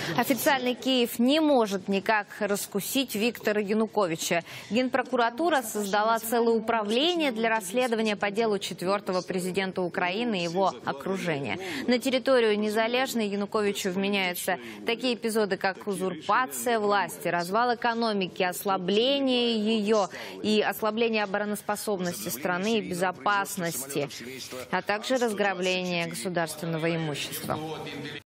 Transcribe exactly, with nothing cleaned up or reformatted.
Официальный Киев не может никак раскусить Виктора Януковича. Генпрокуратура создала целое управление для расследования по делу четвертого президента Украины и его окружения. На территорию Незалежной Януковичу вменяются такие эпизоды, как узурпация власти, развал экономики, ослабление ее и ослабление обороноспособности страны и безопасности, а также разграбление государственного имущества.